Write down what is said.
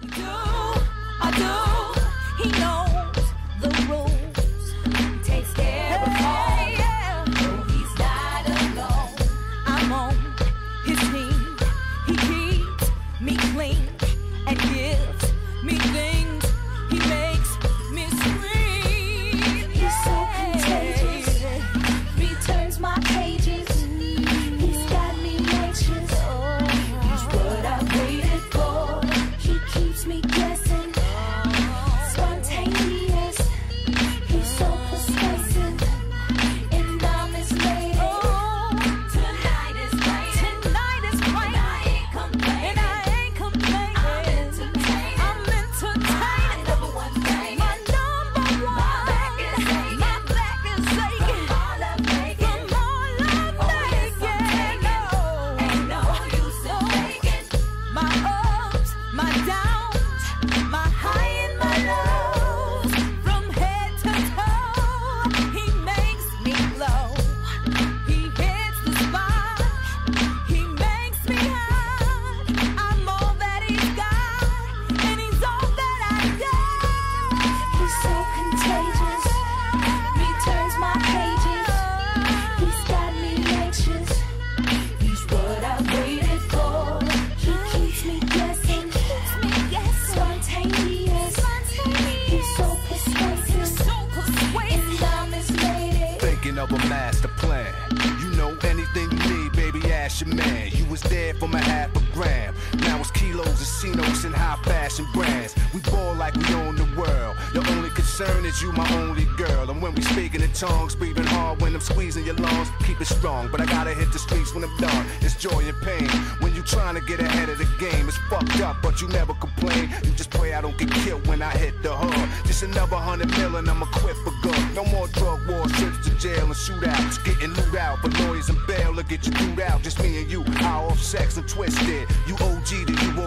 I do. He knows the rules. Takes care of all. No, he's not alone. I'm on his team. He keeps me clean and gives me things. He makes me scream. He's so contagious. He turns my pages. He's got me anxious. He's what I waited for. He keeps me guessing. Spontaneous. He's so persuasive. And I'm his lady. Tonight is raining. Tonight is And I ain't complaining. and I ain't complaining. I'm entertaining. I'm entertaining. My number one thing. My number one. My back is aching. My back is aching. From all I'm making. From all I'm Oh, yes, I'm making. taking. Ain't no use in faking. My ups, my downs, my high and my lows, from head to toe, he makes me glow. He hits the spot, he makes me hot. I'm all that he's got, and he's all that I got. He's so contagious, he turns my pages. He's got me anxious. He's what I waited for. He keeps me guessing. Spontaneous. He's so persuasive. And I'm his lady. Thinking of a master plan. You know anything you need, baby, ask your man. You was there for my $1/gram. Now it's kilos, casinos, and high fashion brands. We ball like we own the world. Your only concern is you, my only girl. And when we speaking in tongues, breathing hard when I'm squeezing your lungs. Keep it strong, but I gotta hit the streets when I'm done. It's joy and pain. When you trying to get ahead of the game, it's fucked up, but you never complain. You just pray I don't get killed when I hit the hood. Just another 100 million, I'm equipped for good. No more drug wars, trips to jail and shootouts. Getting loot out for lawyers and bail to get you through out. Just me and you, our off sex and twisted. You OG to you